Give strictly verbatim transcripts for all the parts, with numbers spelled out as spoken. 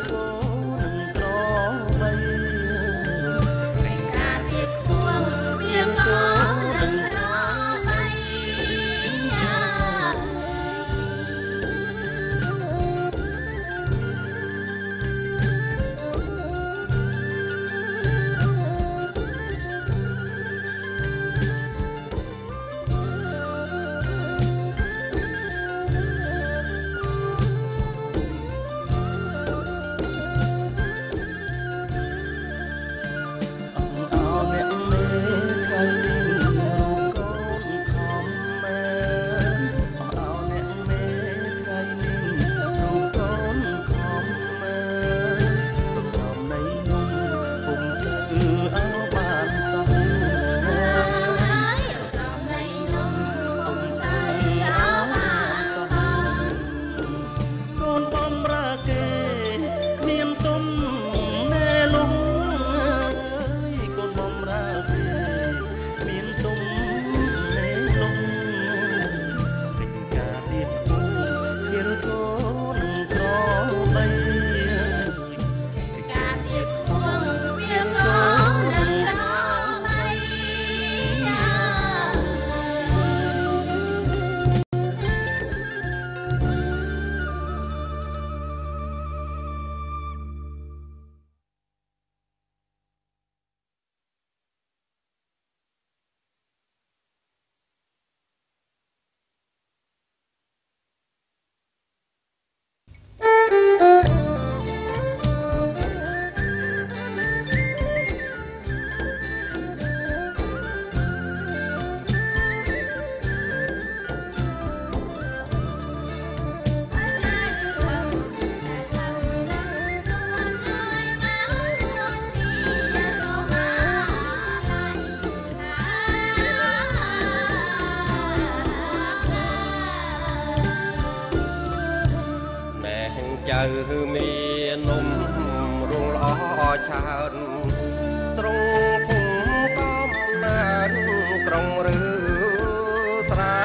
មាននំរងល្អច្រើនស្រងភូមិកំណានក្រុងឬស្រែ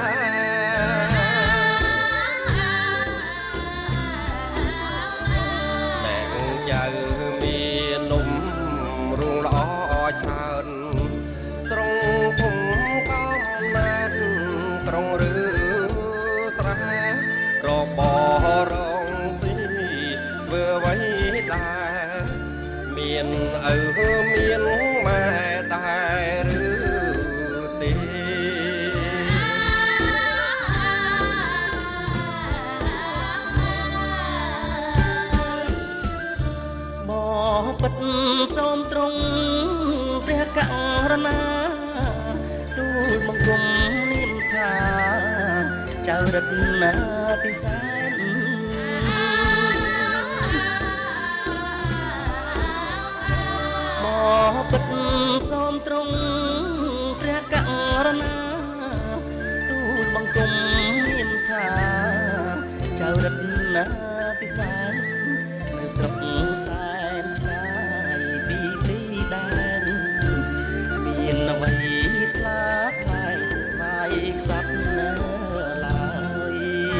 តែងចៅមាននំរងល្អច្រើនស្រងភូមិកំណានក្រុងឬស្រែរបរមានឪមានម៉ែដែរឬទេបបិទ្ធសូមទ្រង់ព្រះករុណាទូលបង្គំនាមថាចៅរតនាពិសែនបិទ្ធសូមទ្រង់ព្រះករុណាទូលបង្គំនាមថាចៅរតនាពិសែននៅស្រុកសែនឆ្ងាយពីទីដែនមានអ្វីថ្លាថ្លៃថ្លៃខ្សត់នៅឡើយ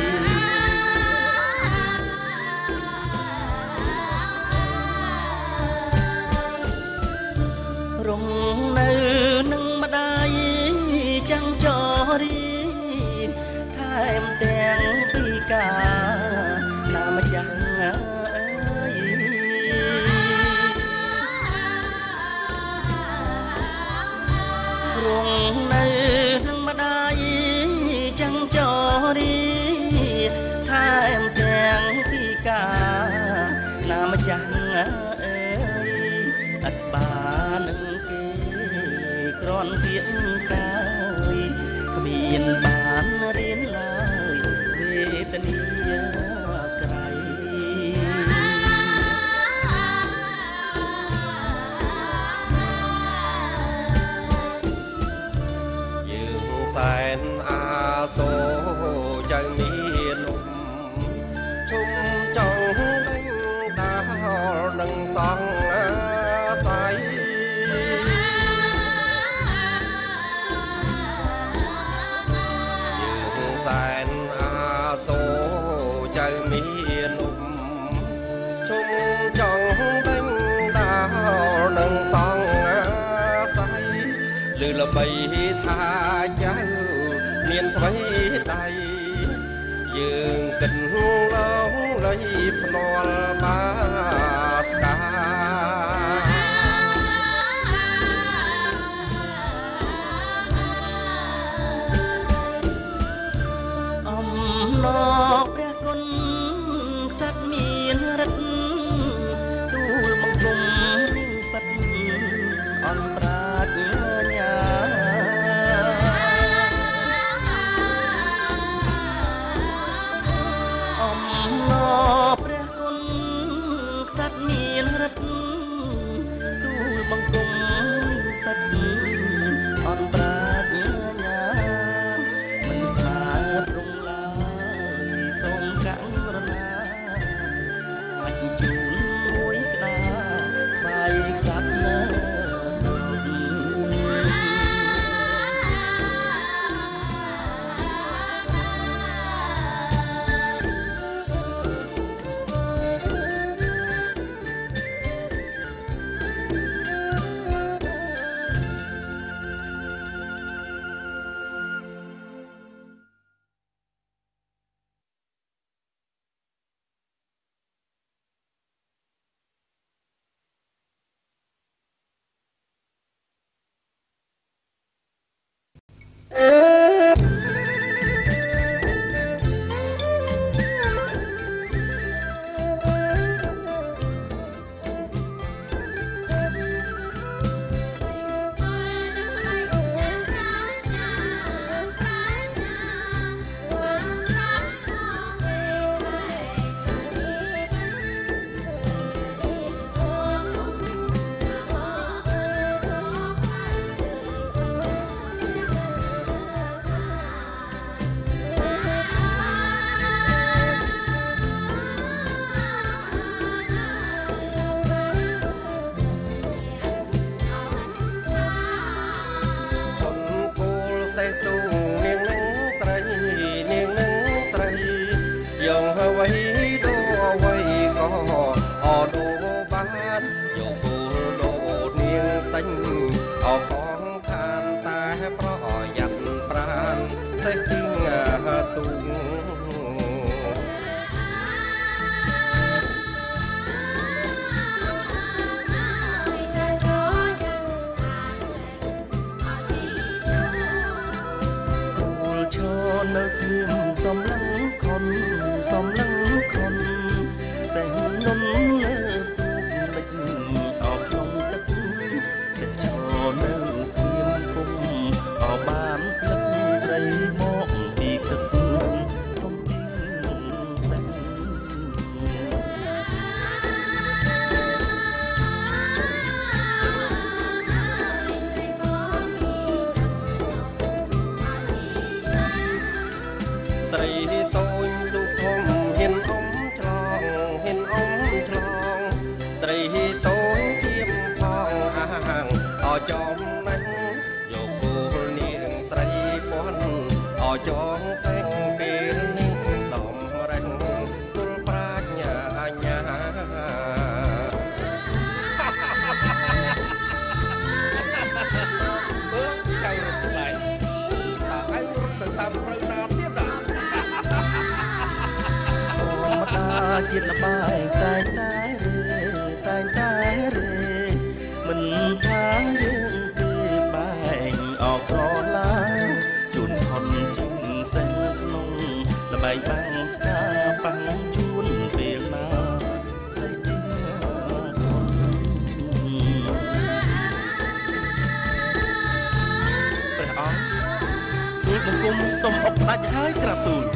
រងនៅនឹងម្ដាយចាំងចរីថែមទាំងពីការណាម្យ៉ាងអើយរងនៅនឹងម្ដាយចាំងចរីថែមទាំងពីការណាម្យ៉ាងអើយអត់បានក្រនគៀងកាយគ្មានបានរៀនឡើយវេទនាក្រៃយើងសែនអាសូចៅមាននំជុំចង់ដេញតានឹងសងស័យរបីថាចៅមានថ្មីដៃយើងគិតឡងលៃភ្នាល់បាស្កាអំណរព្រះគុណខ្សត់មានរិទ្ធទូលបង្គំនឹងពិតអនប្រាជ្ញាអំណរព្រះគុណខ្សត់មានរិទ្ធទូលបង្គំនឹងពិតអនប្រាជ្ញាមិនស្អាតរងឡើយសូមករុណាអាចជូនមួយក្តារបាយខ្សាត់នៅនៅស្ងៀមសំឡឹងខុនសំឡឹងខុនសេះនំនៅទូកលិចអោក្នុងទឹកសេះឈរនៅស្ងៀមគុំអោបានផ្លឹកត្រីមកពីទឹកសំទីងសេះត្រីតូចទូកធំហ៊ានអុំឆ្លងហ៊ានអុំឆ្លងត្រីតូចទៀមផងអាហាងអោចំណាញ់យកគោលនាងត្រីពាន់អោចងសេងពេលនេះដំរាញ់គុលប្រាជ្ញាអញ្ញាអឺចៅរត់ស្អែកតើឯងរត់ទៅតាមផ្លូវណាទៀតតាជាតិលបាយតែងតែរេតែងតែរេមិនថាយើងទេបែងអោក្រឡាជូនខុនជិញសេះក្នុងលបែងបាំងស្កាបាំងជួនពេលណាសេះទីព្រះអង្គទូលបង្គំសុំអុកដាច់ហើយក្រាបទូល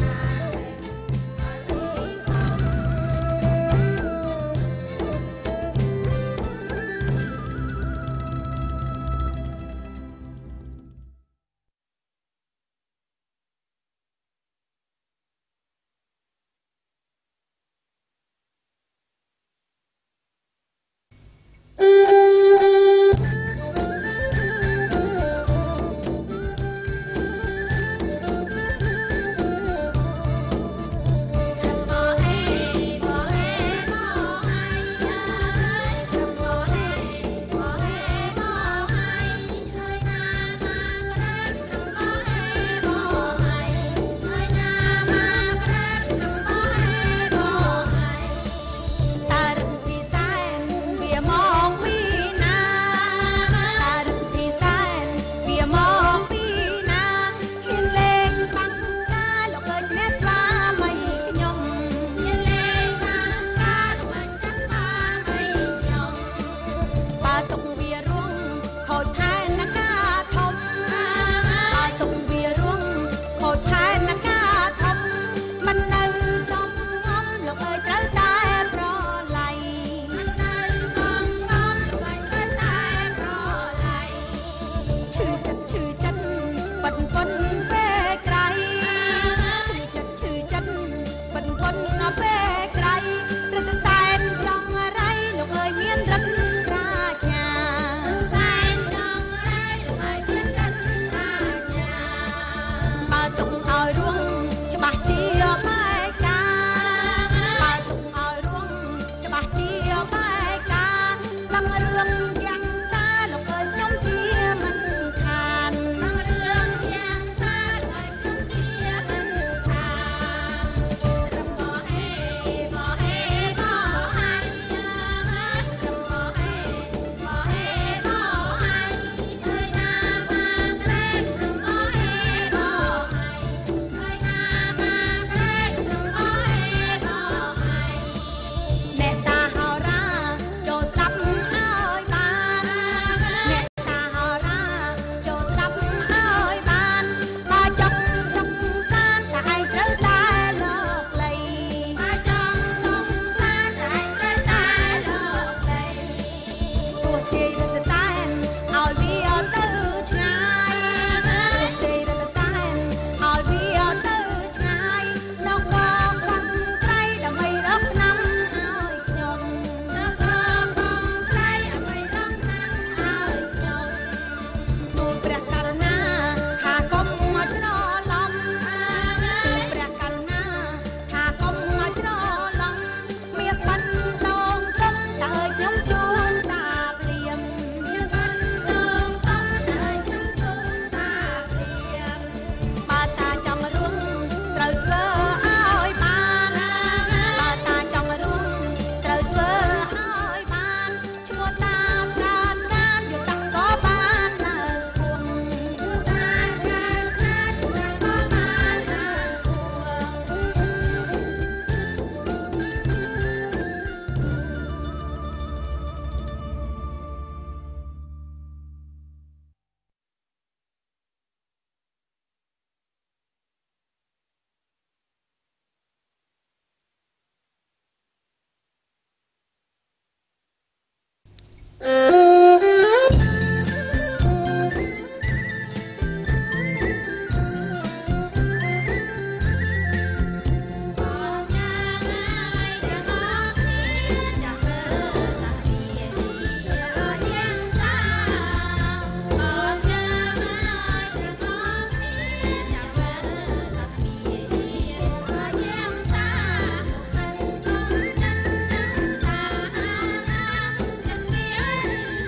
Hãy subscribe cho kênh Ghiền Mì Gõ để không bỏ lỡ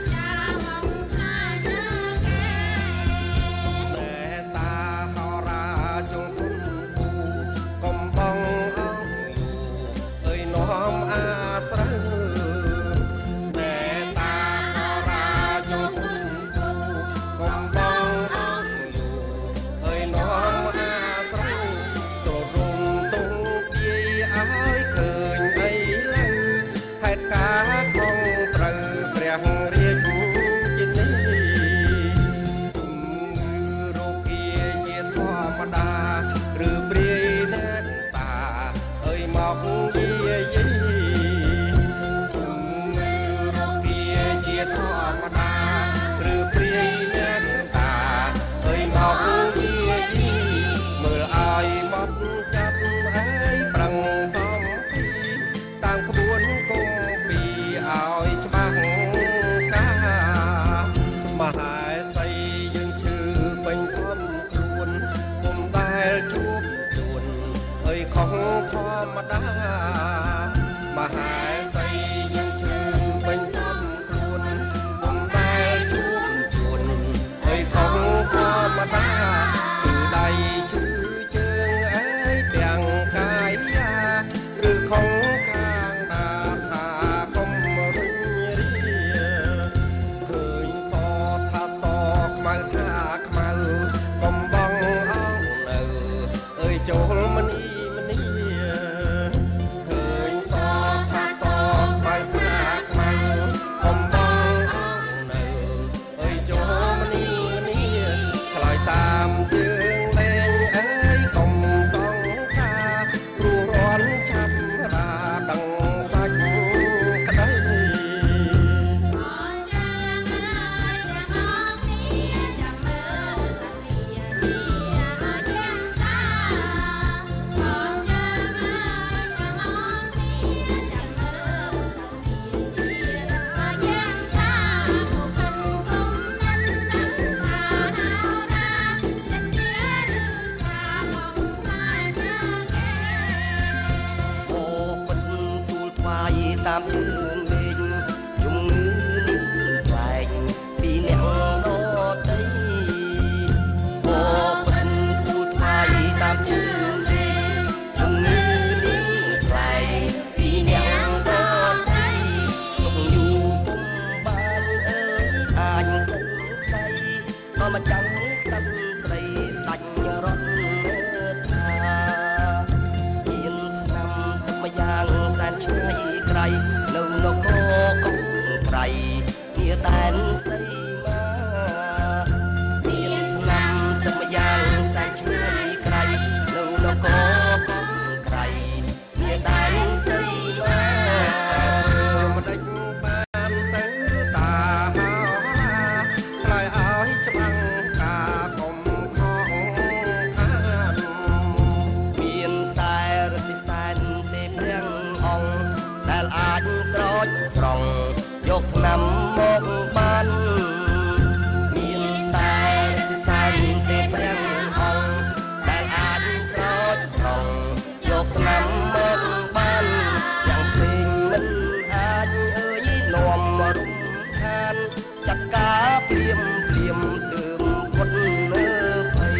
តាមជើងលេងជំងឺនេះខ្លែងពីអ្នកដតីអូព្រិនគូថ្លៃតាមជើងលេងជំងឺនេះខ្លែងពីអ្នកដតីទុកយូរពុំបានអើយអាចសឹងស្អីដល់មកចាំស្ដាប់ត្រីស្ដាច់រត់ថាមានឆ្នាំទឹកម្យ៉ាងសែនឆ្ងាយក្រៃនៅនគរកុងក្រៃជាដែនសីមាមានឆ្នាំទឹកម្យ៉ាងសែនឆ្ងាយក្រៃនៅនគរកុងក្រៃជាដែនសីមាមិនដេចបានទៅតាឆ្លើយឲ្យច្បាំងការកុំខកខានមានតែរតិសែនទេព្រាំងអង្គដែលអាចស្រោចស្រង់យកថ្នាំមកបានមានតែរតិសែនទេព្រាំងអង្គដែលអាចស្រោចស្រង់យកថ្នាំមកបានយ៉ាងផ្សេងមិនអាចអើយនាំរំខានចាត់ការភ្លាមភ្លាមទើបផុតលើភ័យ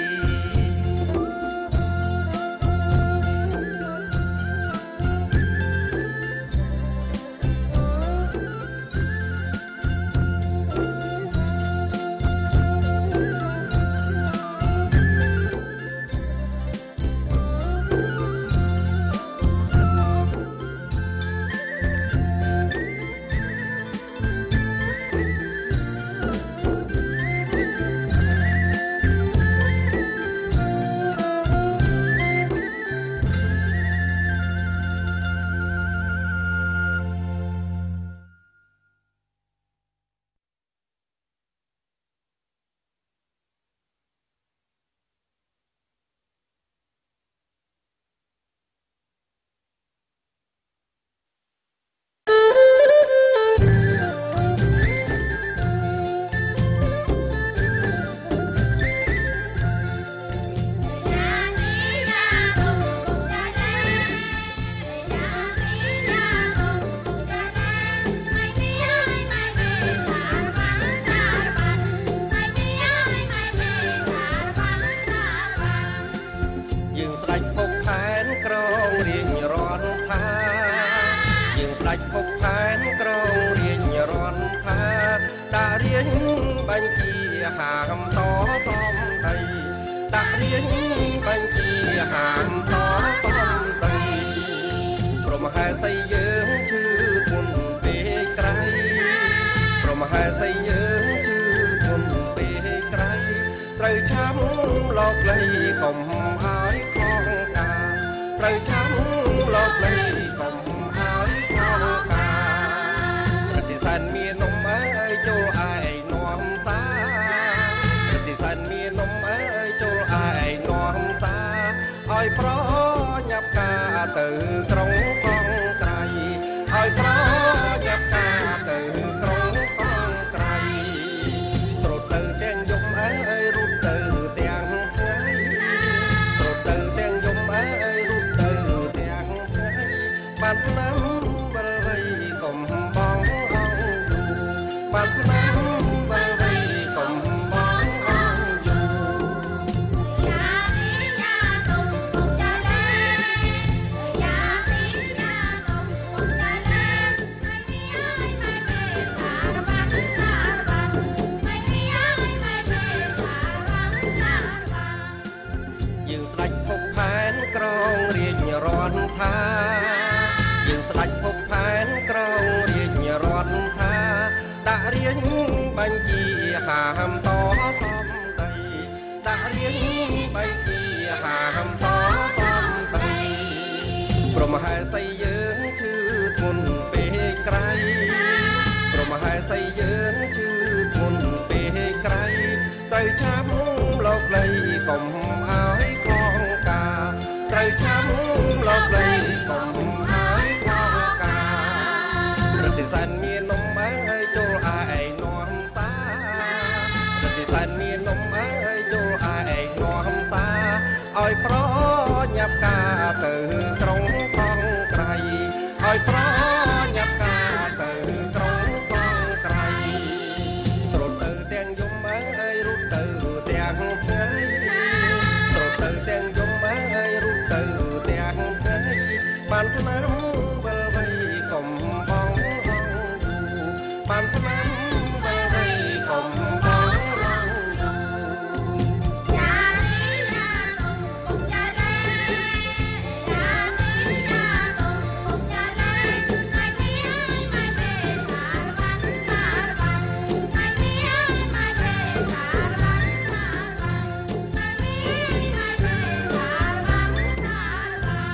យើងស្ដេចពុកផែនក្រងរៀងរន់ថាយើងស្ដេចពុកផែនក្រងរៀងរន់ថាដាក់រៀងបញ្ជាហាមតសំដីដាក់រៀងបញ្ជាហាមតសំដីព្រមហេសីយើងឈឺធ្ងន់ពេកក្រៃព្រមហេសីយើងឈឺធ្ងន់ពេកក្រៃត្រូវឆាំលោកលៃកុំឲ្យខងកាត្រូវឆាំលោកលៃកុំឲ្យខងកាប្រតិសែនមាននំអើយចូលឯនាំសាប្រតិសែនមាននំអើយចូលឯនាំសាឲ្យប្រញាប់ការទៅក្រុងកងក្រៃឲ្យប្រញាប់ការទៅក្រុងកងក្រៃស្រុតទៅទាំងយំអើយរត់ទៅទាំងថ្ងៃស្រុតទៅទាំងយំអើយរត់ទៅទាំងថ្ងៃបានឆ្នាំបលវៃកុំបងអង្គយូបានឆ្នាំបលវៃកុំបងអង្គយូយើងស្ដេចពុកផែនក្រងរៀងរន់ថាយើងស្ដេចពុកផែនក្រងរៀងរន់ថាដាក់រៀងបញ្ជាហាមតសំដីដាក់រៀងបញ្ជាហាមតសំដីព្រមហេសីយើងឈឺធ្ងន់ពេកក្រៃព្រមហេសីយើងឈឺធ្ងន់ពេកក្រៃត្រូវឆាំលោកលៃកុំឲ្យខងកាត្រូវឆាំលោកលៃកុំឲ្យខងកាប្រតិសែនមាននំអើយចូលឯនាំសាប្រតិសែនមាននំអើយចូលឯនាំសាឲ្យប្រញាប់ការទៅក្រុងកងក្រៃឲ្យប្រឆ្នាំវិលវ័យកុំបងឡងយូរយ៉ានេះយ៉ាតុងគុំយ៉ាឡែយ៉ានេះយ៉ាតុងគុំយ៉ាឡែម៉ៃមីអើយម៉ៃមេសារវ៉ាន់សារវ៉ាន់ម៉ៃមីអើយម៉ៃមេសារវ៉ាន់សារវ៉ាន់ម៉ៃមីអើយម៉ៃមេសារវ៉ាន់សារវ៉ាន់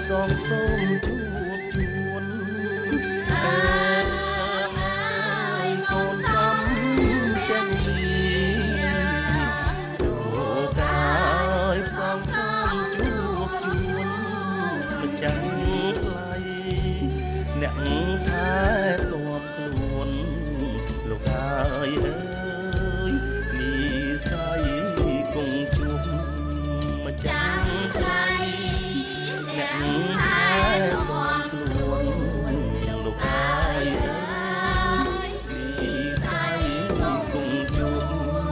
សងសូមជួបជួនអើយកូនសំទាំងនេះលោកកាយសងសូមជួបជួនម្ចាស់ថ្លៃអ្នកថែទាំខ្លួនលោកកាយអើយនិស័យគង់ជួបម្ចាស់ថ្លៃអ្នកថែទាំខ្លួនលោកកាយអើយនិស័យគង់ជួប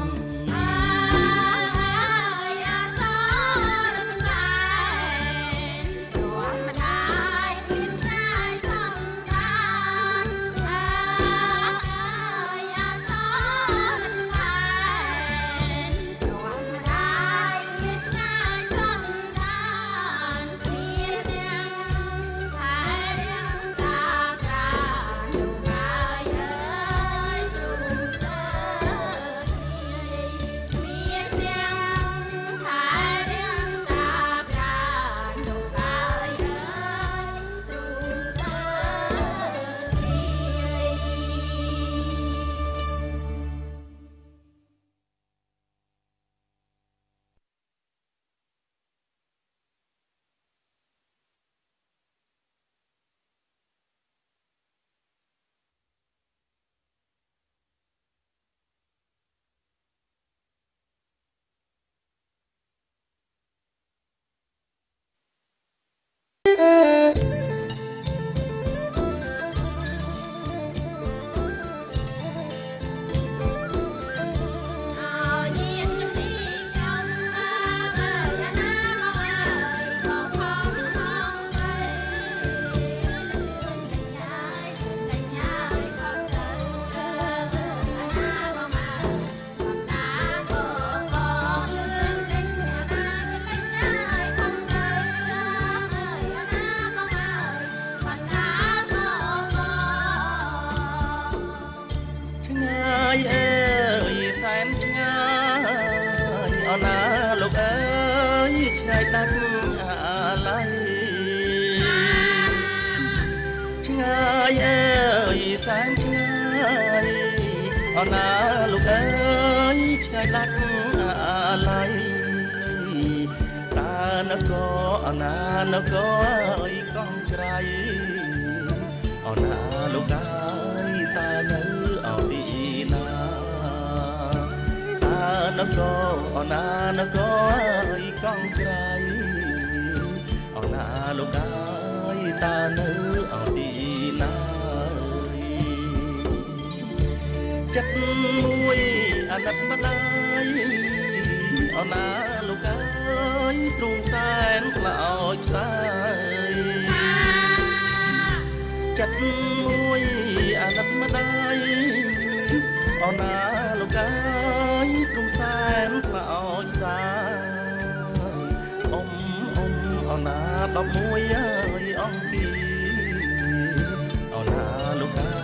សែនឆ្ងាយអណាលោកអើយឆ្ងាយដាច់អាឡ័យតានគរអណានគរអើយកងក្រៃអណាលោកអើយតានៅអទីណាតានគរអណានគរអើយកងក្រៃអណាលោកអើយតានៅអទីណាចិត្តមួយអាណិតម្ដាយអណាលោកអើយទ្រូងសែនខ្លោចផ្សាយចិត្តមួយអាណិតម្ដាយអណាលោកអើយទ្រូងសែនខ្លោចផ្សាយអ៊ំអ៊ំអណាដប់មួយអើយអំពីអណាលោកអើ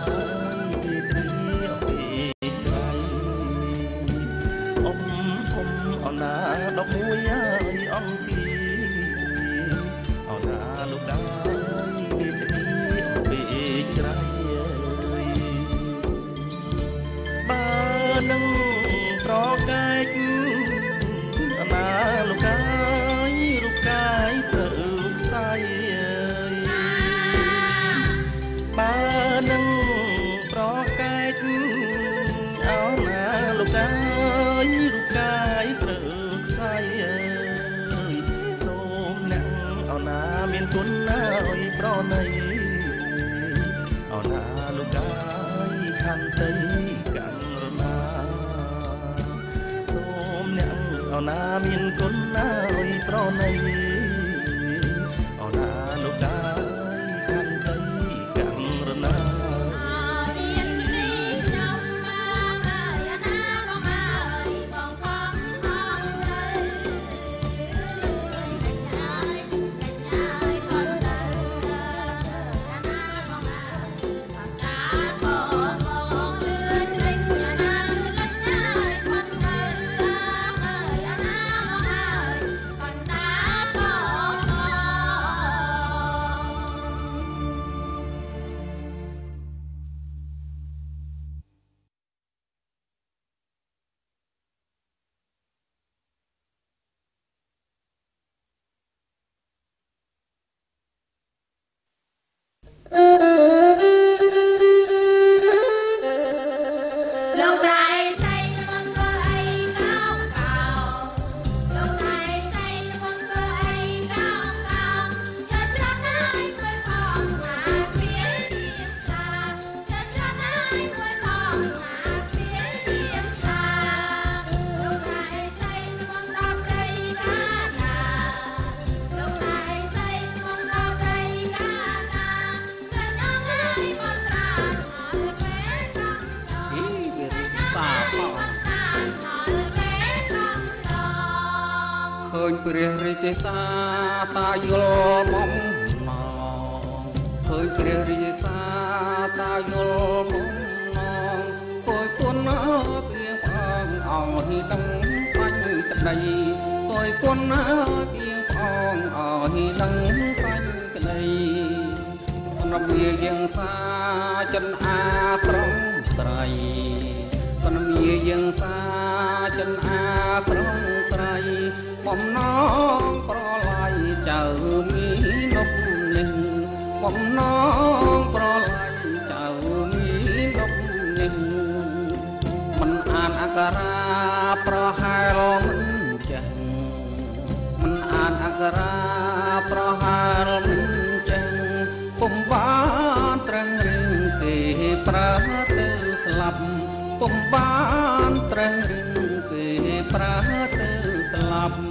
ណាដប់មួយអើយអង្គទីអណាលោកអើយទីពីក្រៃបើនឹងប្រកែកអណាលោកអើយរូបកាយព្រឹកខ្សែបើនឹងប្រកែកអណាលោកអើយរូបកាយព្រឹកសូមអ្នកអណាមានគុណអើយប្រណីអណាលោកអើយខន្តីកាន់រណាសូមអ្នកអណាមានគុណអើយប្រណីអណាលោកអើយខន្តីកាន់រណា Bye. ព្រះរាជសាតាយល់បំណងឃើញព្រះរាជសាតាយល់បំណងគយគុណអើពីផងអង្គដឹងសាច់ក្តីគយគុណអើពីផងអង្គដឹងសាច់ក្តីសម្រាប់វាយើងសាចិនអាត្រង់ត្រៃសម្រាប់វាយើងសាចិនអាត្រង់ត្រៃបំណងប្រឡាយចៅមីនប់នេះបំណងប្រឡាយចៅមីនប់នេះមិនអានអក្សរាប្រហែលមិនចេះមិនអានអក្សរាប្រហែលមិនចេះពុំបានត្រឹងរឿងគេប្រើទៅស្លាប់ពុំបានត្រឹងរឿងគេប្រើទៅស្លាប់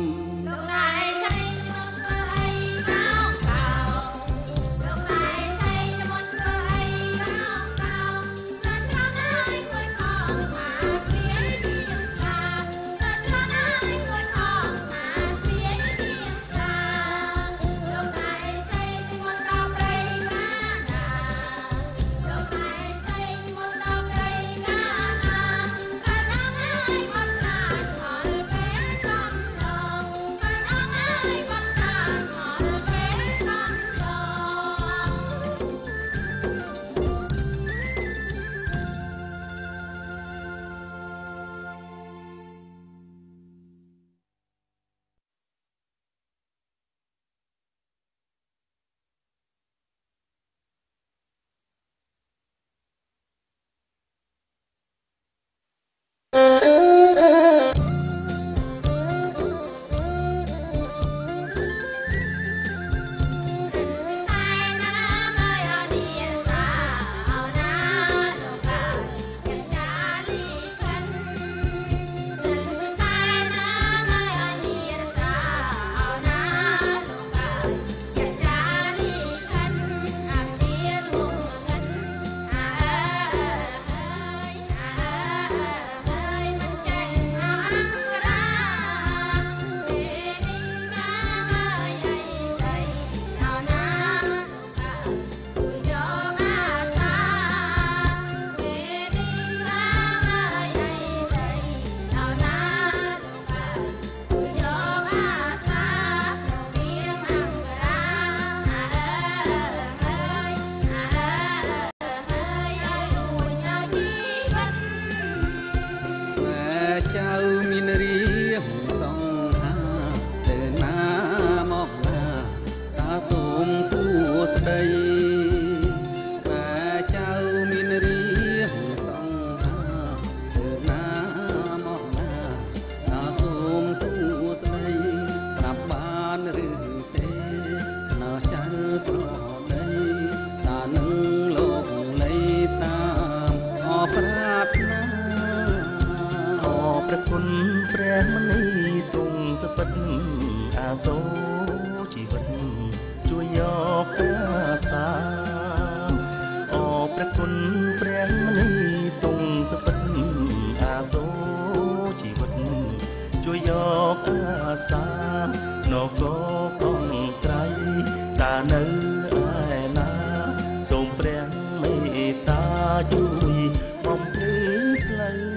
ព្រះគុណព្រះមនីទ្រង់សពិតអាសូរជីវិតជួយយកអាសាអព្រះគុណព្រះមនីទ្រង់សពិតអាសូរជីវិតជួយយកអាសានគរកងត្រៃតានៅឯណាសូមព្រះមេត្តាជួយបំភ្លឺផ្លូវ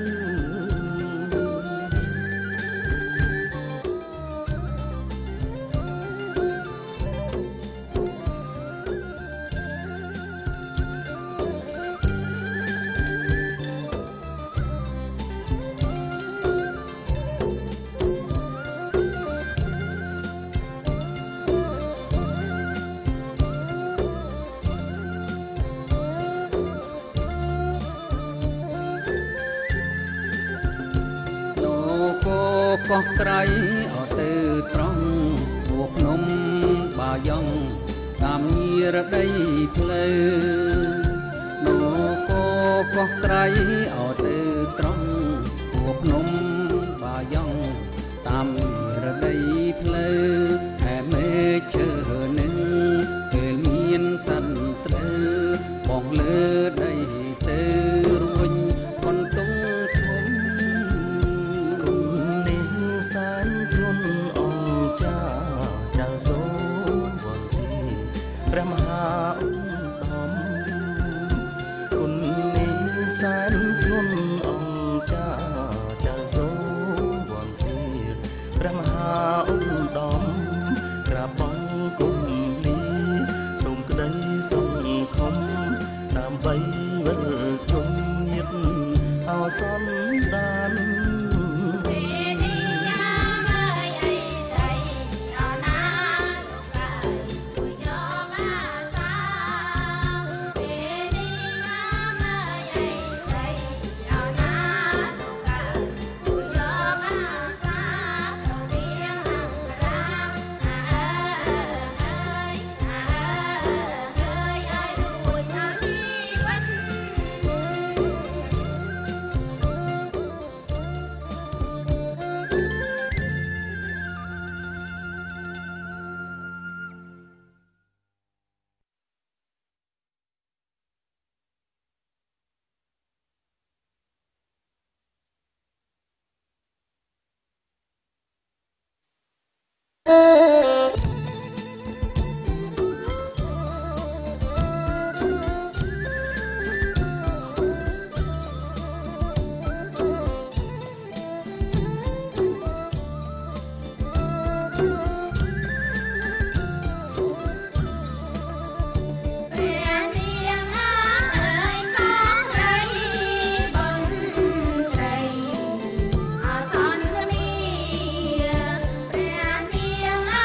កោះក្រៃអត់ទៅត្រង់ពួកភ្នំបាយ៉ងតាមញារដីផ្លូវនោះកោកោះក្រៃអត់ទៅត្រង់ពួកភ្នំបាយ៉ងតាមញារដីផ្លូវតែមេឃឈើនឹងពេលមានសន្ត្រូវបងលើដីទៅរួញប៉ុនទុងធំសានជន់អងព្រះមហាឧត្តមគុណនេះសែនធ្ងន់អង្គចាចៅសូមវង្គាព្រះមហាឧត្តមក្រាបបង្គំលាសូមក្តីសង្ឃឹមដើម្បីវិលជុំញាតអសន្តានព្រះនាង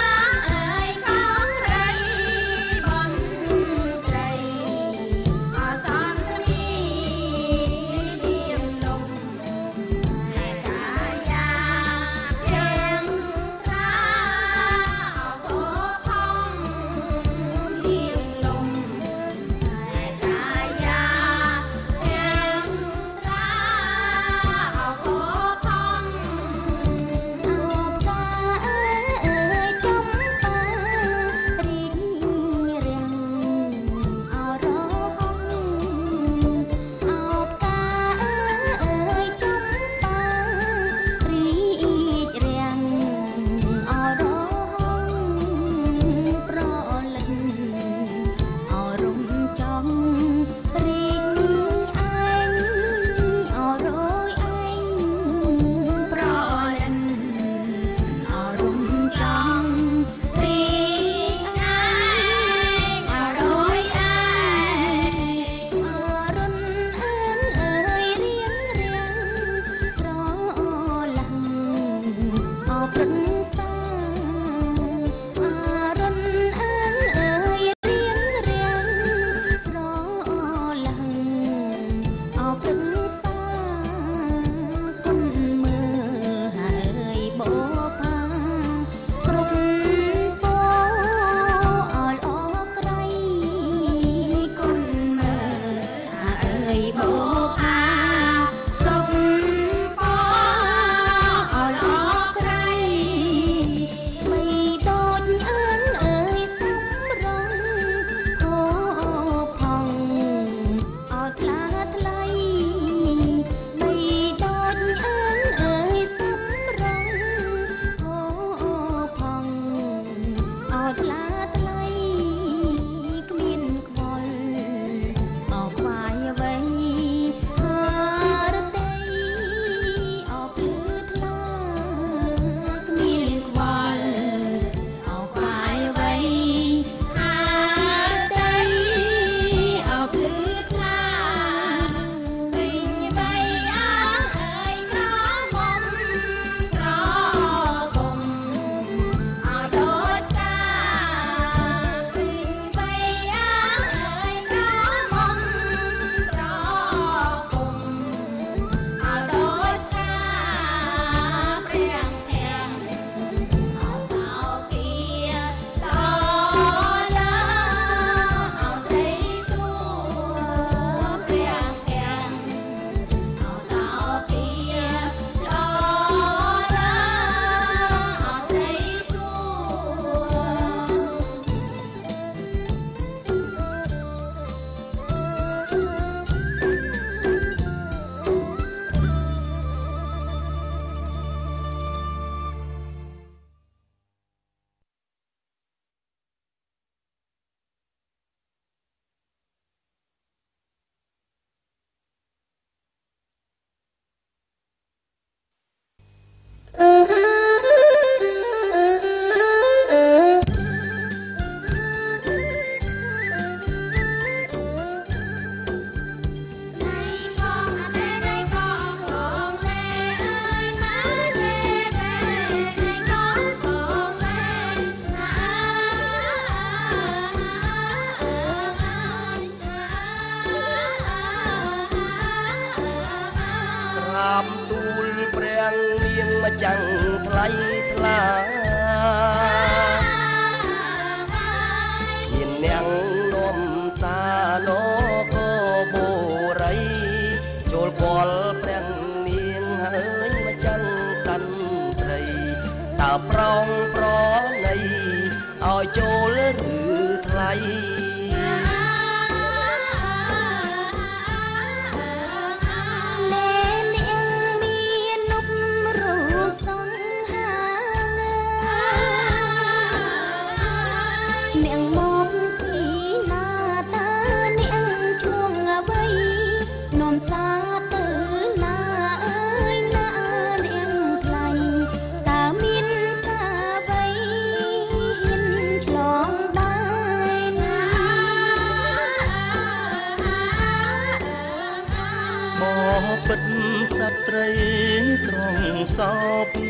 ត្រីស្រងសោពី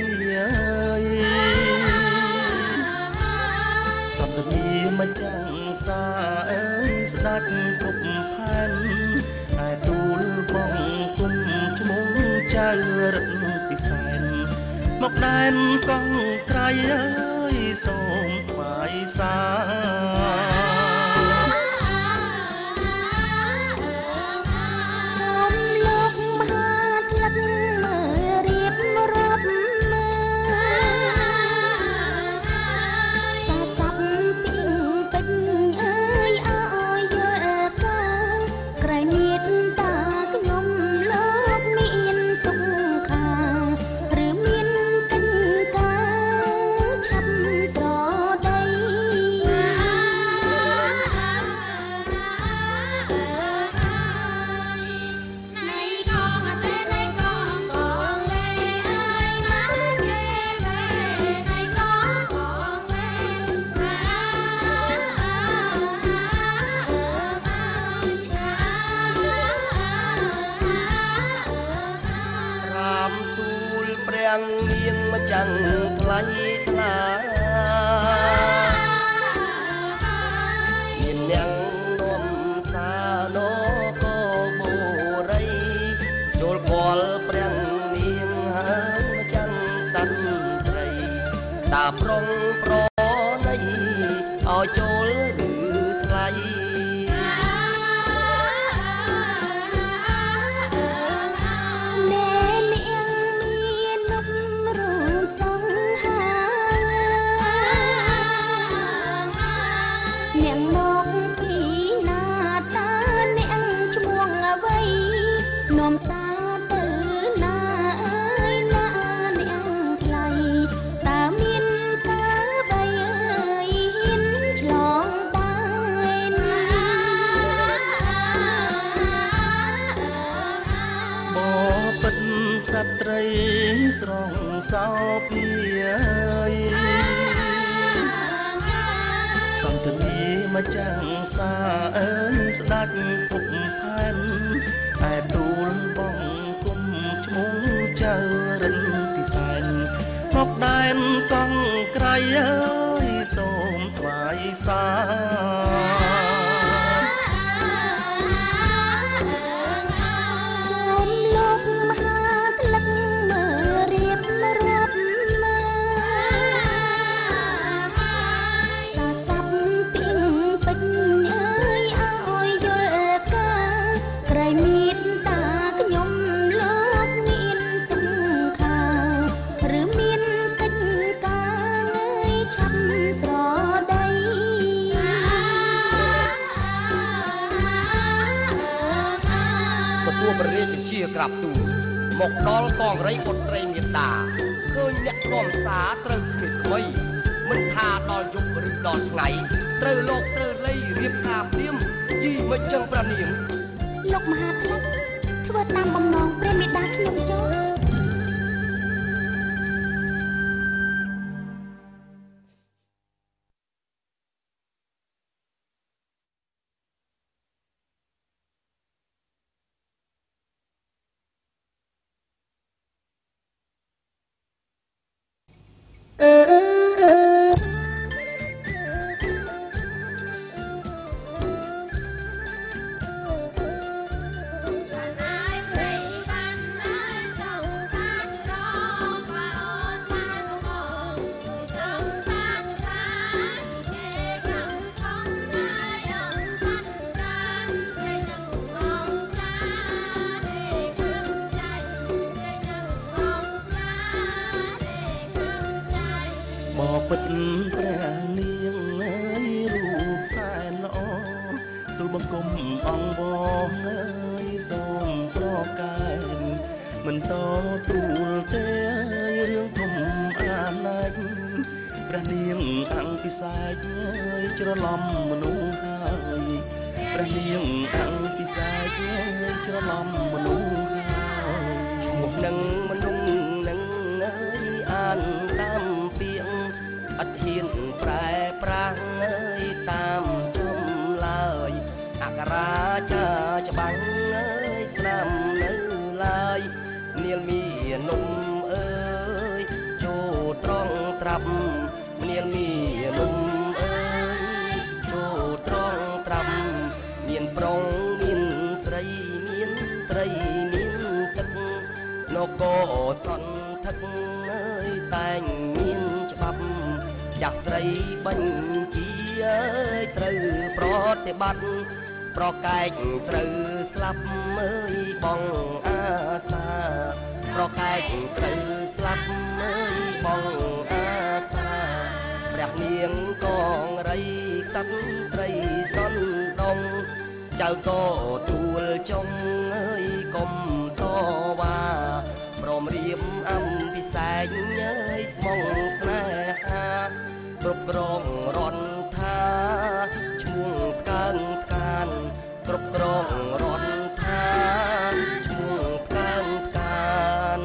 សន្តានីមកចាំងសាអើយស្ដាច់គប់ផែនឯទូលបងគុំឈ្មោះចៅរឹកពិសែនមកដែនកងត្រៃអើយសូមថ្វាយសាចាំងថ្លៃថ្លាមានអ្នកនាំសាណូក៏បូរីចូលគាល់ព្រះនាងហើយចាំងសន្ត្រីតាប្រុងប្រណីឲ្យចូលឬថ្លៃសត្រីស្រងសោពីសន្តានីមកចាំងសាអើយស្ដាច់ពុកផែនឯទូលបងគុំឈ្មោះចៅរិនពិសែនមកដែនកងក្រៃអើយសូមថ្វាយសាព្រះរាជជាក្រាបទូលមកដល់កងរាជបុត្រីមេតាឃើញអ្នកនាំសារត្រូវគ្មានថ្មីមិនថាដល់យប់ឬដល់ថ្ងៃត្រូវលោកត្រូវលៃរៀបការព្រាមយីមិនចឹងព្រះនាងលោកមហាថ្លៃធ្វើតាមបំណងព្រះមេតាខ្ញុំចុះពិតព្រះនាងអើយរូបសែនល្អទូលបង្គំអង្គវងអើយសូមប្រកែកមិនតទូលទេរឿងធំអាណិចព្រះនាងអង្គពិសេសអើយច្រឡំមនុស្សហើយព្រះនាងអង្គពិសេសអើយច្រឡំមនុស្សហើយមុខនឹងមនុស្សនឹងអើយអានតាមពាក្យអត់ហ៊ានប្រែប្រាំងអើយតាមចំឡើយអក្សរាចាច្បាំងអើយស្នាមនៅឡើយនាលមីចាស់ស្រីបញ្ជាត្រូវប្រតិបត្តិប្រកែកត្រូវស្លាប់មើលបងអាសាប្រកែកត្រូវស្លាប់មើលបងអាសាព្រះនាងកងរីខ្សាត់ត្រីសនដងចៅតទួលចុងអើយកុំតវ៉ាព្រមរៀបអំពិសេសអើយស្មងស្នេហាគ្រប់គ្រងរនថាឈ្មោះផ្កើងផ្កានគ្រប់គ្រងរនថាឈ្មោះផ្កើងផ្កាន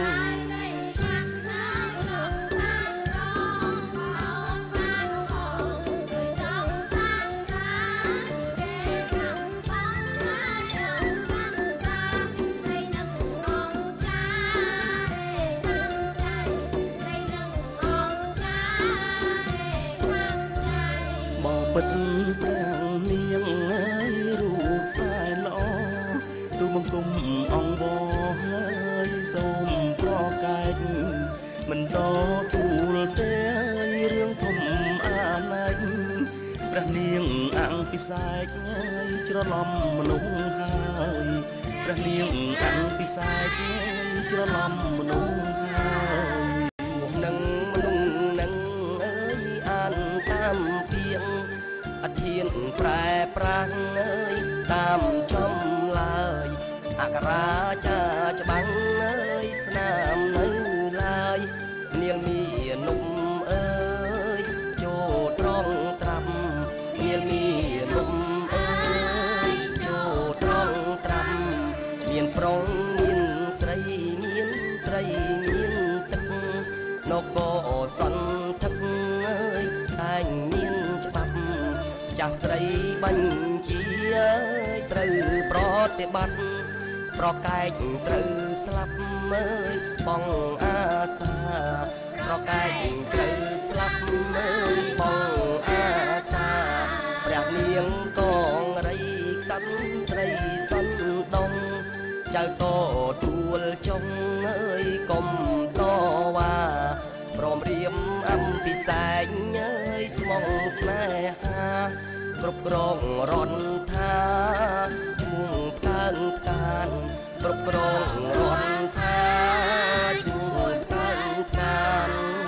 ពិតទាំងនាងអើយរូបសែនល្អទូបង្គំអង្គវអើយសូមប្រកែកមិនតទូលទេអើយរឿងធំអាណិចព្រះនាងអង្គពិសេសអើយច្រឡំមនុស្សហើយព្រះនាងអង្គពិសេសអើយច្រឡំមនុស្សហើយនឹងមនុស្សនឹងអើយអានតាមពីងអធិនប្រែប្រាំងអើយតាមចំឡើយអក្សរាចាច្បាំងអើយស្នាមនៅឡើយនាងមាននុំអើយចូលត្រង់ត្រាប់នាងមាននុំអើយចូលត្រង់ត្រាប់មានប្រុងមានស្រីមានត្រីមានទឹកនគរសន្ធឹកអើយតែងមានច្បាប់ចាស់ស្រីបញ្ជាត្រូវប្រតិបត្តិប្រកែកត្រូវស្លាប់មើលបងអាសាប្រកែកត្រូវស្លាប់មើលបងអាសាព្រះនាងកងរីខ្សាត់ត្រីសនដងចៅតទួលចុងអើយកុំតវ៉ាព្រមរៀបអំពិសេសអើយស្មងស្នេហាគ្រប់គ្រងរនថាឈ្មោះផ្កើងផ្កានគ្រប់គ្រងរនថាឈ្មោះផ្កើងផ្កាន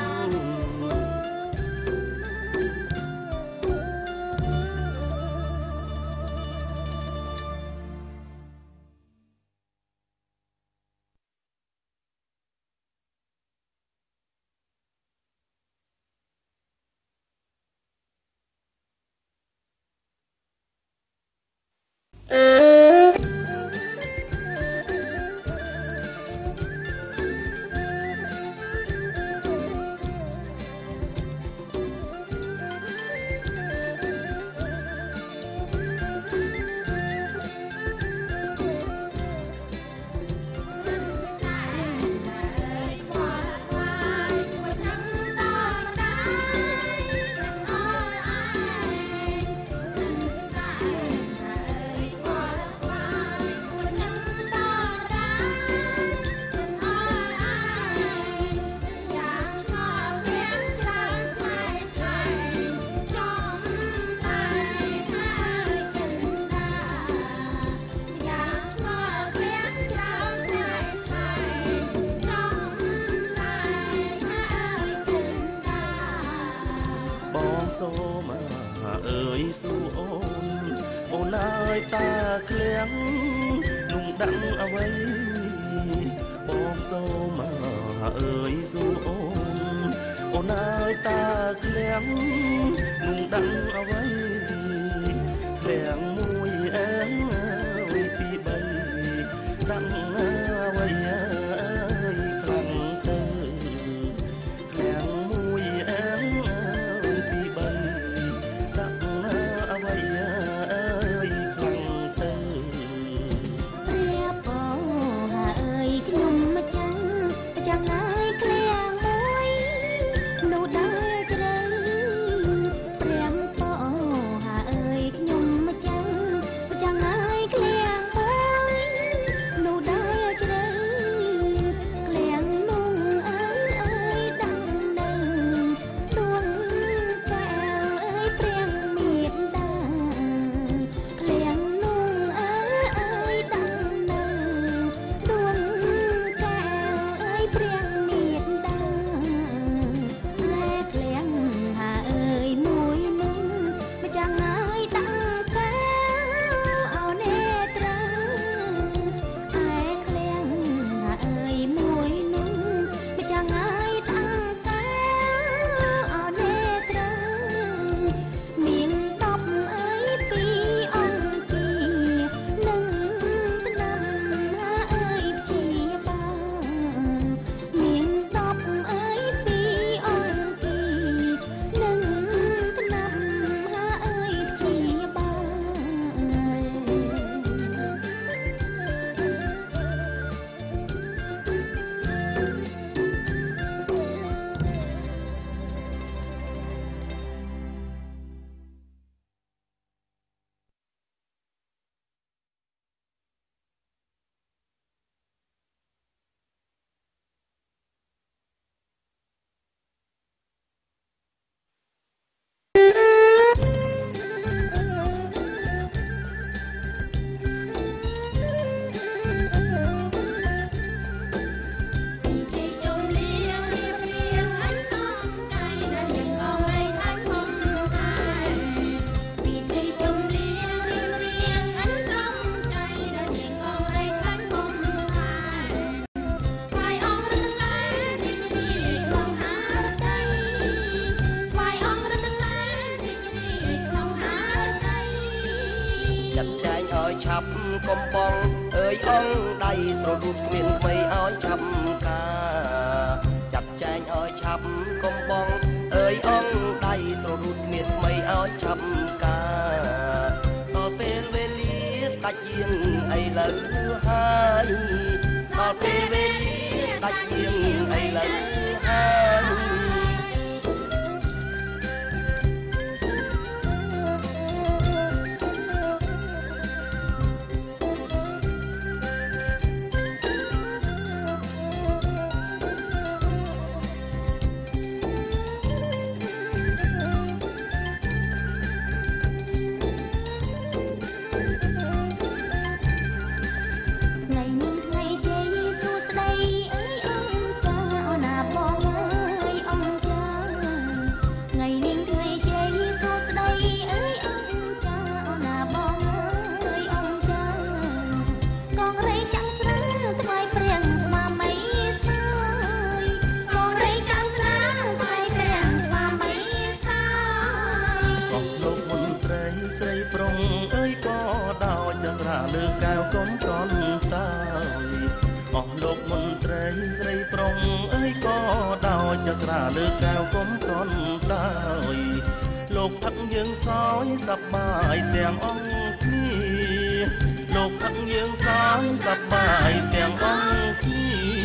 សូមអើយស៊ូអូនអូនអើយតាឃ្លាំងนุ่งดังអ្វីបងសូមអើយស៊ូអូនអូនអើយតាឃ្លាំងนุ่งดังអ្វីឃ្លាំងមួយអើយពីរបីดังអ្វីអើយខ្លាំងទៅឃ្លាំងមួយអើយពីរបីดังអ្វីអើយខ្លាំងទៅព្រះបងអើយខ្ញុំមកចាំចាំណាយឃ្លាំងមួយនោះដើរជ្រៅព្រះបងអើយខ្ញុំមកចាំចាំណាយឃ្លាំងមួយនោះដើចាត់ចែងឲ្យឆាប់កំបងអើយអងដៃស្រដួតគ្មានថ្មីឲ្យឆាប់ការចាត់ចែងឲ្យឆាប់កំបងអើយអងដៃស្រដួតគ្មានថ្មីឲ្យឆាប់ការដល់ពេលវេលាស្ដេចយាងឥឡូវហើយដល់ពេលវេលាស្ដេចយាងឥឡូវហើយស្រីប្រុងអើយក៏ដោយចស្រាលើកែវកុំកន់តើអស់លោកមន្ត្រីស្រីប្រុងអើយក៏ដោយចស្រាលើកែវកុំកន់តើលោកផឹកយើងសោយសប្បាយទាំងអង្គគ្នាលោកផឹកយើងសោយសប្បាយទាំងអង្គគ្នា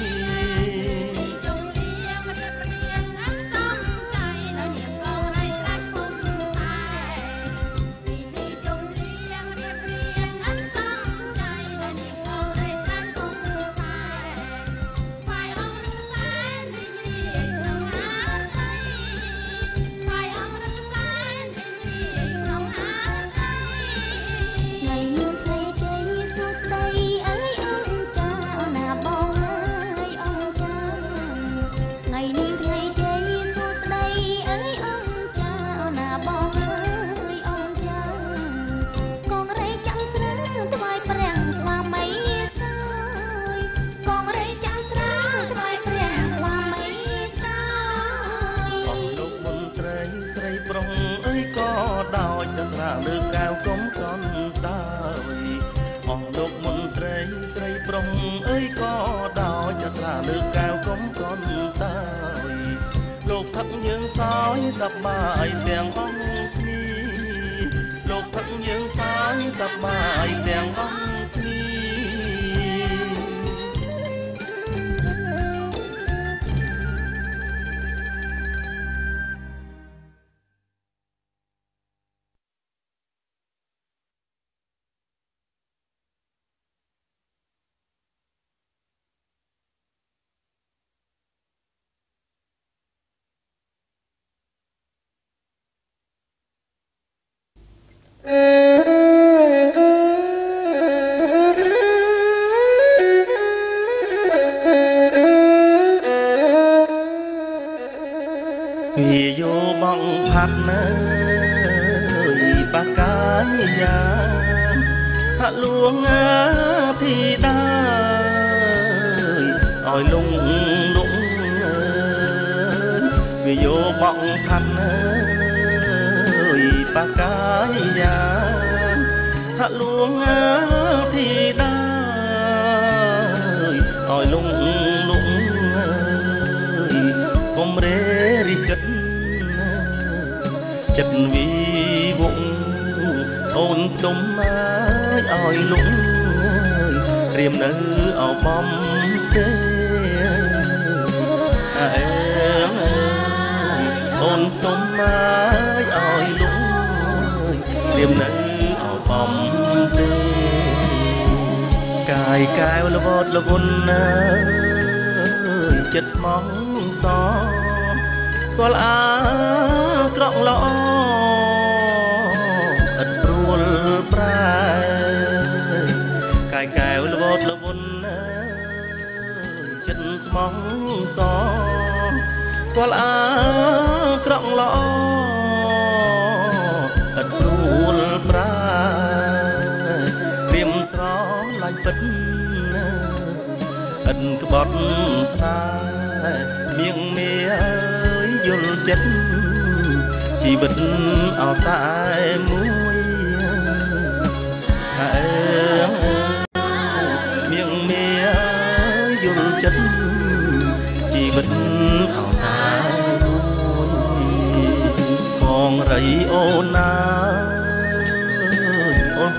ស្រីប្រុងអើយក៏ដោយចស្រាលើកែវកុំកន់តើអស់លោកមន្ត្រីស្រីប្រុងអើយក៏ដោយចស្រាលើកែវកុំកន់តើលោកផឹកយើងសោយសប្បាយទាំងអង្គគ្នាលោកផឹកយើងសោយសប្បាយទាំងអង្គគ្នាវាយោបងផាត់នៅបកាយាហាក់លួងធីតាឲ្យលងលងវាយោបងផាត់នៅបកាយាហាក់លួងធីតាឲ្យលងលងកុំរេរីគិតចិត្តវីវងអូនផ្ទុំឲ្យលងរៀមនៅអោបំទេអើអូនផ្ទុំឲ្យលងរៀមនៅអោបំទេកាយកែវលវតលវុនណាចិត្តស្មងសស្គាល់អាក្រក់ល្អឥតព្រួលប្រែកាយកែវលវតលវុនចិត្តស្មងសស្គាល់អាក្រក់ល្អឥតព្រួលប្រែរៀមស្រឡាញ់ពិតឥតក្បត់ស្នេហ៍មៀងមាយល់ចិត្តជីវិតអោតែមួយ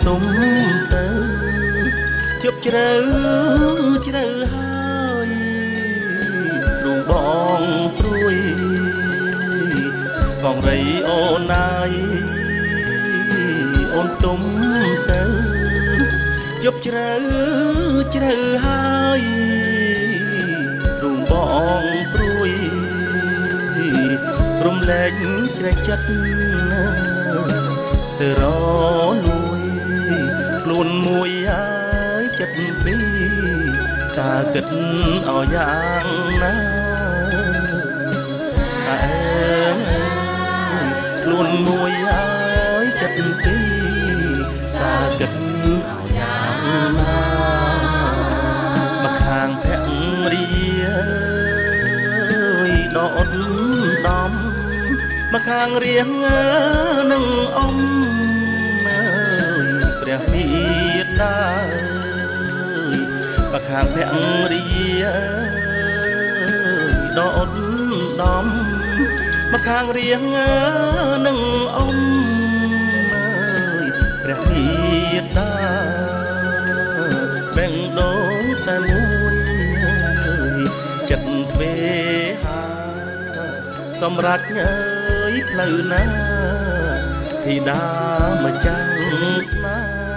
ខ្ទុំទៅជប់ជ្រៅជ្រៅហើយទ្រូងបងព្រួយបងរីអូនណាយអូនខ្ទុំទៅជប់ជ្រៅជ្រៅហើយទ្រូងបងព្រួយរំលែកជ្រែកចិត្តទៅរលួយខ្លួនមួយហើយចិត្តពីរតើគិតឲ្យយ៉ាងណាអើខ្លួនមួយហើយចិត្តពីរតើគិតឲ្យយ៉ាងណាមកខាងភរិយាដកដំមកខាងរៀងនឹងអ៊ំព្រះមេតាមកខាងភរិយាដកដំមកខាងរៀងនឹងអ៊ំព្រះមេតាបែងដូងតែមួយចិត្តទ្វេហាសម្រាប់ញើយផ្លូវណាធីតាមកចាំស្នេ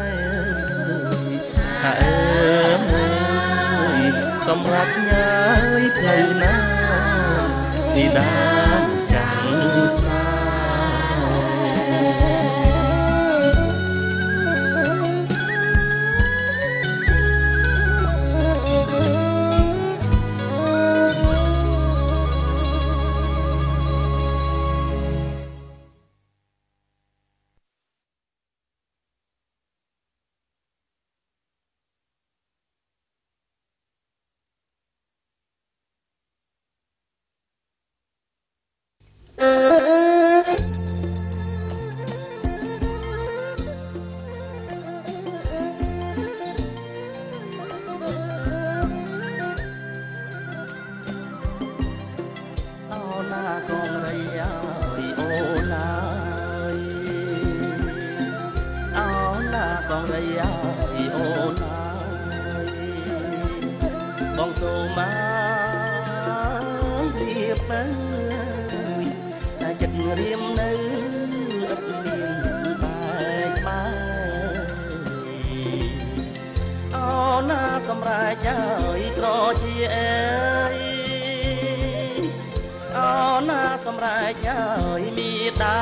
ហ៍អើយសម្រាប់ញើយផ្លូវណាធីតាមកចាំស្នេហ៍បងសូមមកលៀបមើលតែចិត្តរៀមនៅអត់មានបែកបាយអូណាសម្រាប់ហើយក្រជាអើយអូណាសម្រាប់ហើយមីតា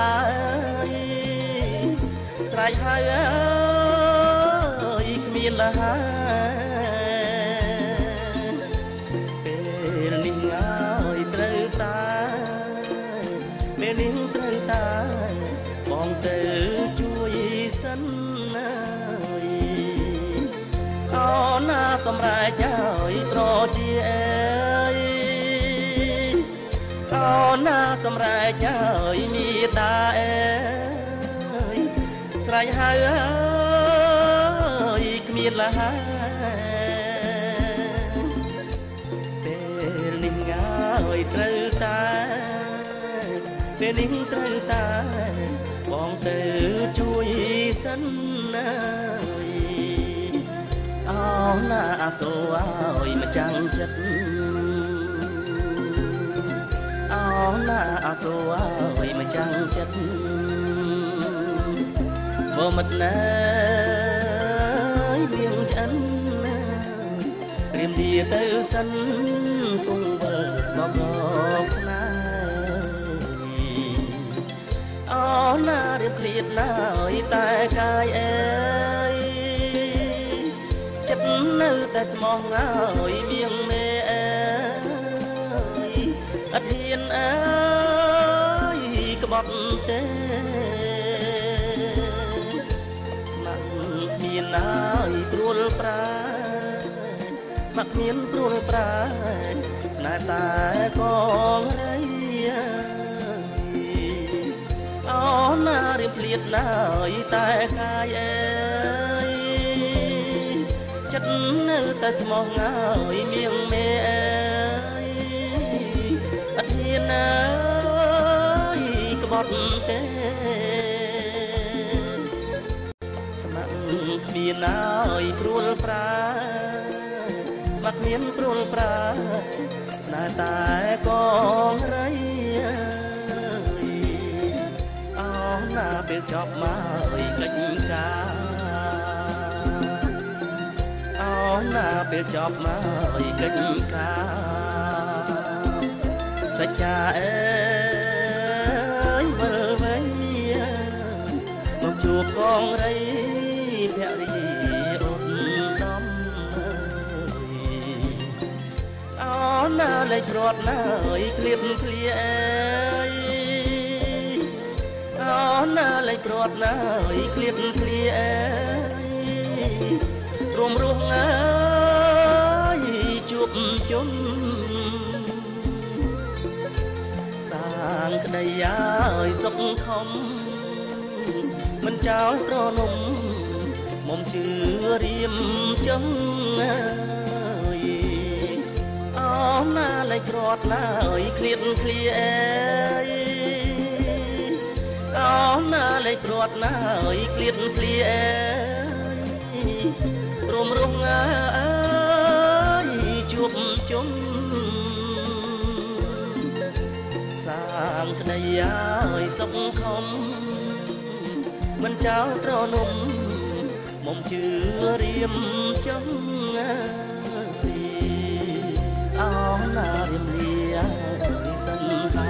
ស្រែកហើយអើយគ្មានលហើយនាងត្រូវតាបងទៅជួយសិនណាយអូណាសម្រាប់ហើយប្រជាអើយអូណាសម្រាប់ហើយមីតាអើយស្រែកហើយអើយគ្មានលហើយពេលនាងហើយត្រូវតាពេលនេះត្រូវតាបងទៅជួយសិនណាអូណាអាសូឲ្យមកចាំងចិត្តអូណាអាសូឲ្យមកចាំងចិត្តបើមិនណាលៀងឆ្អិនរៀមលាទៅសិនគង់វិលមកមកស្នាអូណារៀបឃ្លាតឡើយតែកាយអើយចិត្តនៅតែស្មោះងើយវៀងមេអើយអត់ហ៊ានអើយក្បត់ទេស្មាក់មានហើយព្រួលប្រាស្មាក់មានព្រួលប្រាស្នេហ៍តែកងរៃអូណារៀបឃ្លាតឡើយតែកាយអើយចិត្តនៅតែស្មោះងើយមៀងមេអើយអត់ហ៊ានអើយក្បត់ទេស្ម័គ្រមានណាយព្រួលប្រាស្ម័គ្រមានព្រួលប្រាស្នេហ៍តែកងរៃអោណាពេលចប់មកកិច្ចការអោណាពេលចប់មកកិច្ចការសច្ចាអើយវិលវិញមកជួបកងរៃភរិយាឧត្តមអោណាលេចរត់ណាយគ្លៀបឃ្លាអើយអោណាលេចរត់ណាយគ្លៀបឃ្លាអើយរួមរស់អើយជួបជុំសាងក្តីអើយសុខខំមិនចោលត្រនំមុំជឿរៀមចឹងអើយអោណាលេចរត់ណាយឃ្លៀតឃ្លាអើយអោណាលេចរត់ណាយឃ្លៀតឃ្លាអើយរួមរងអើយជួបជុំសាងក្តីអើយសុខខំមិនចោលត្រនំមុំជឿរៀមចឹងអោណារៀមលាសិនតា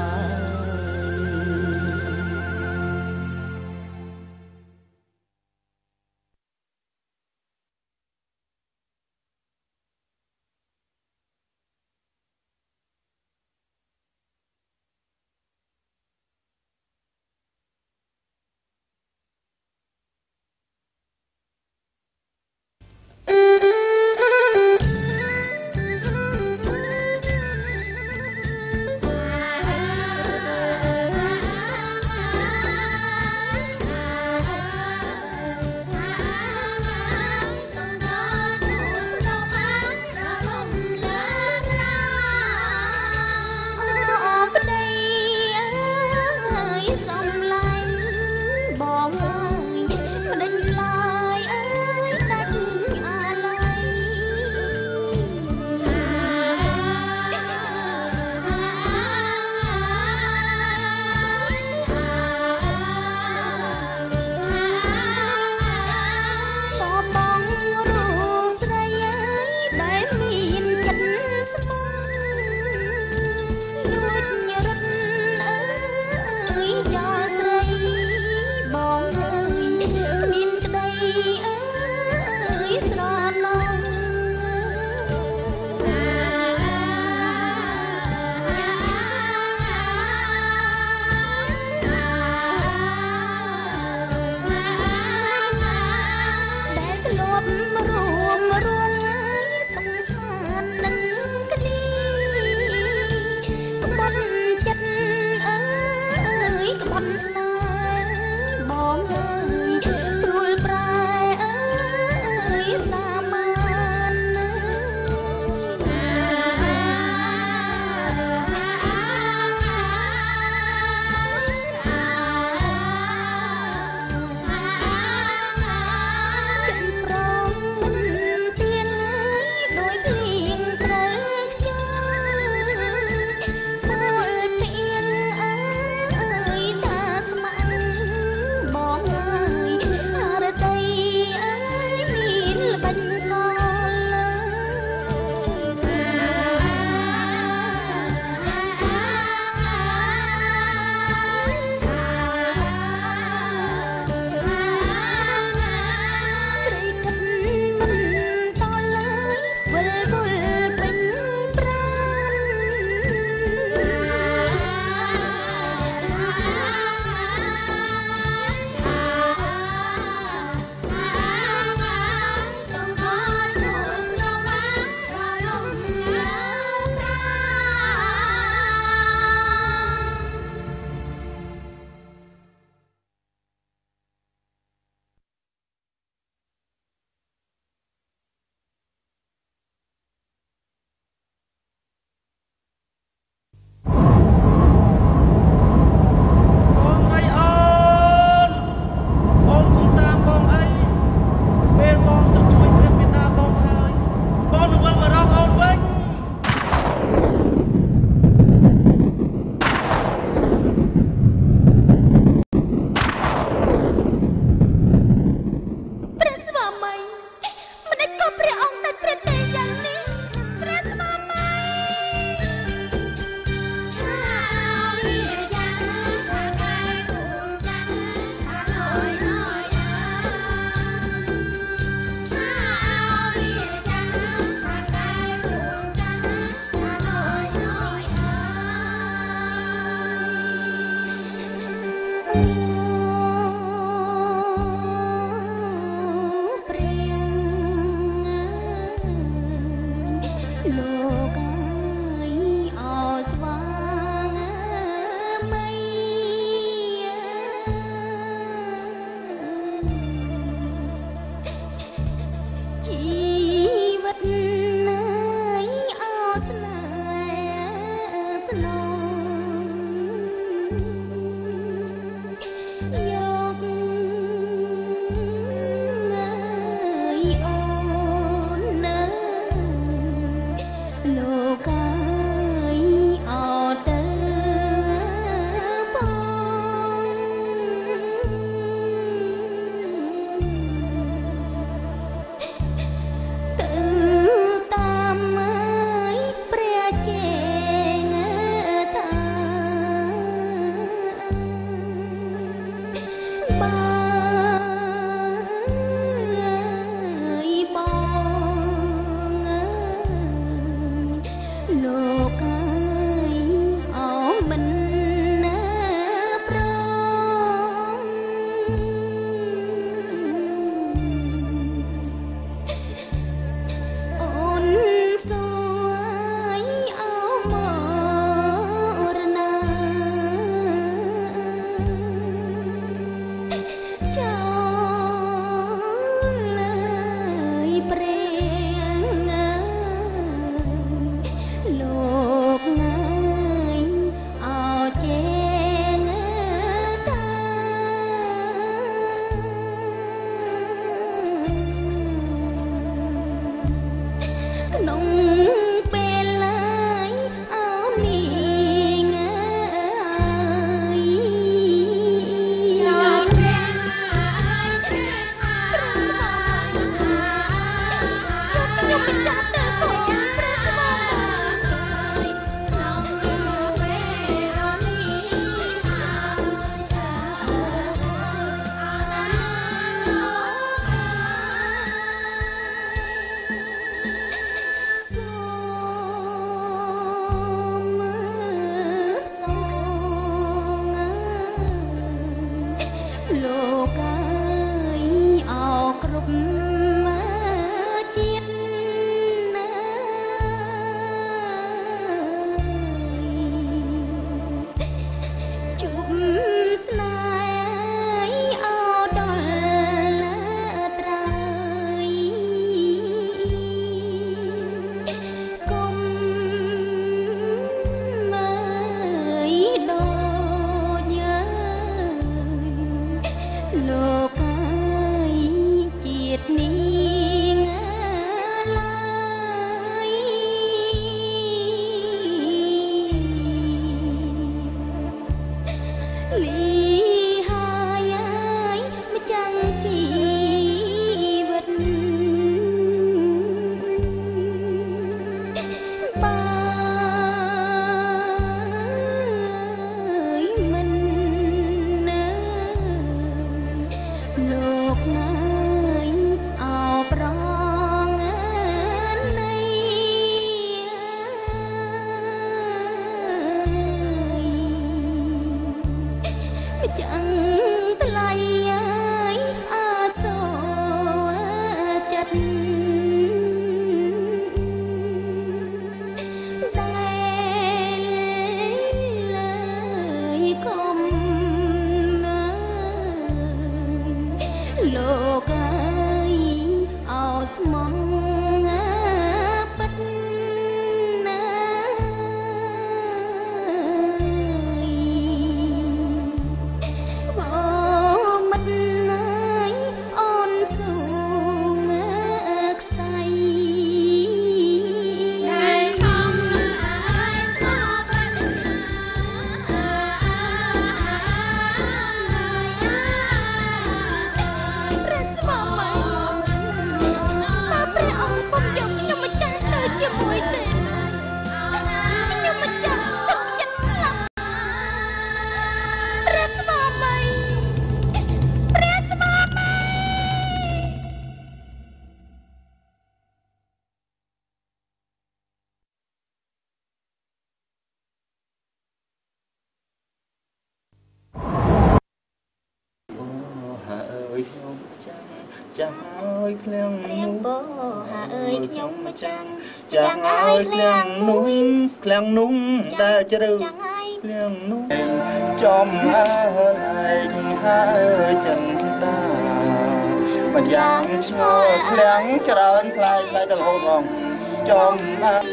ចាំអើយឃ្លាំងនោះបោហាអើយខ្ញុំមកចាំចាំអើយឃ្លាំងនោះឃ្លាំងនោះដែលជ្រៅឃ្លាំងនោះចំអើយហើយចិនតាម្យ៉ាងឆ្ងល់ឃ្លាំងច្រើនផ្លែផ្លែទៅរហូតហ្មងចំអើយ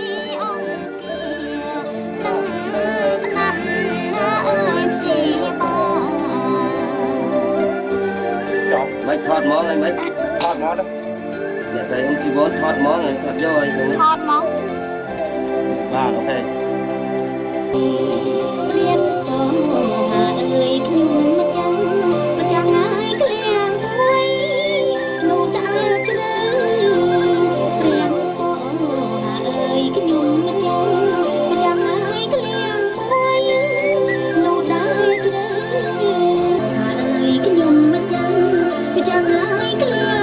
នឹងស្នាប់អើយជីបងចប់មិនថតមកហើយមិនថតមកដល់អ្នកស្រីអង្គជីវនថតមកហើយថតយកហើយថតមកបាទអូខេរៀនចំអើយខ្ញុំមកចាំមកចាំអើយក្លៀងមួយនោះតើជ្រៅរៀនចំអើយខ្ញុំមកចាំមកចាំអើយក្លៀងមួយនោះតើជ្រៅអើយខ្ញុំមកចាំមកចាំអើយក្លៀង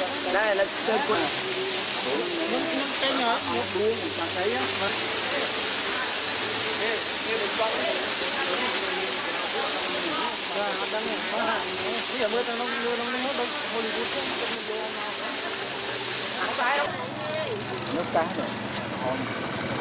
đây là chơi quân cái nhỏ một buông cả cái á bây giờ mưa tao nó mưa nó nó đâu Hollywood nước cá rồi